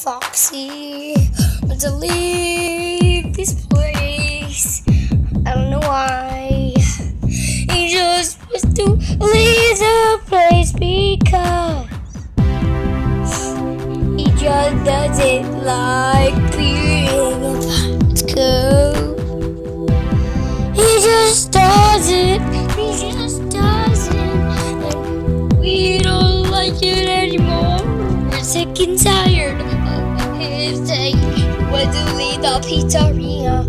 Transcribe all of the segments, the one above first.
Foxy wants to leave this place. I don't know why. He just wants to leave the place because he just doesn't like being in Let's go. He just doesn't. And we don't like it anymore. We're sick and tired of his saying he wants to leave the pizzeria.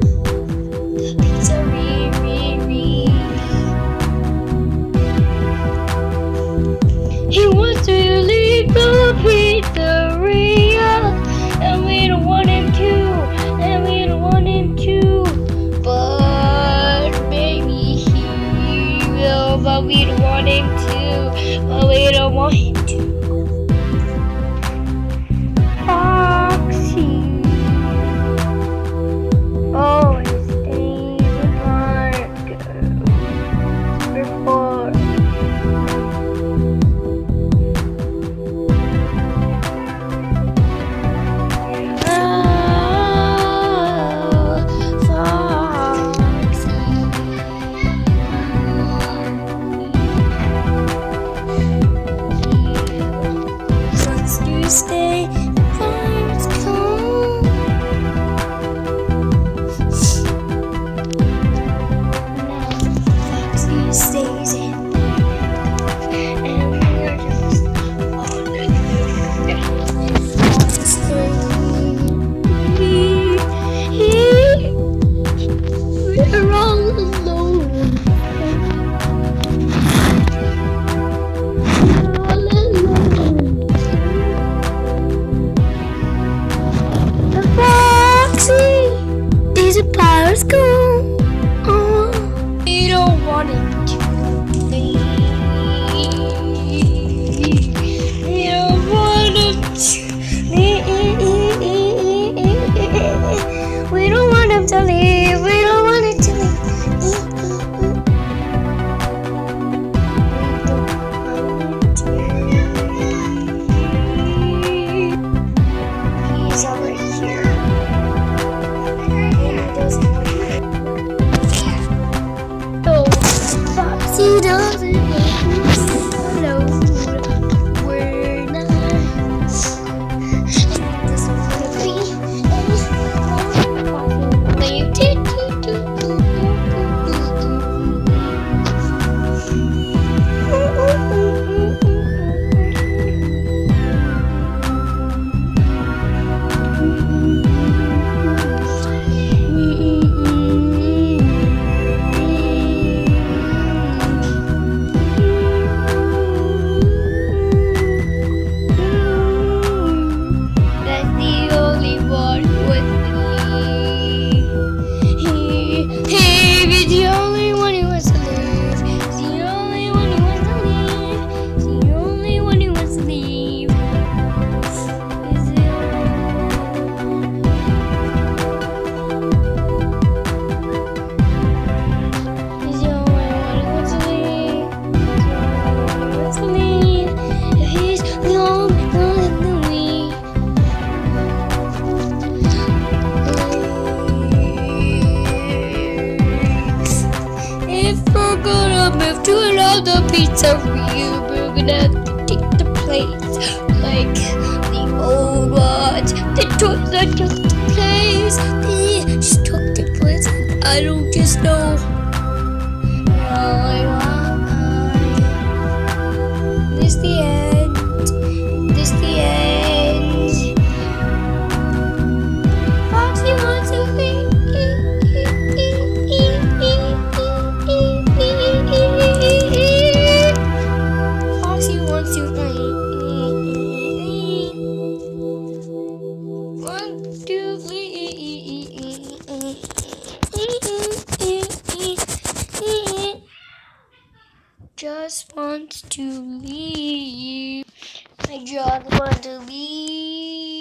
He wants to leave the pizzeria, and we don't want him to, but maybe he will, but we don't want him to. Foxy always stays apart before. Stay far it's cold. Foxy stays in there, and we're just on the we're all alone. These powers go. Oh, we don't want it to leave. We don't want it to leave. We don't want him to leave. We don't want it to leave. He's over here. Foxy doesn't know we're not. And this will be move to another pizzeria. We're gonna have to take the plates like the old ones. The toys that took the place. They just took the plates. I don't just know. This the end. This the end. Foxy wants to leave. Just wants to leave. I just want to leave.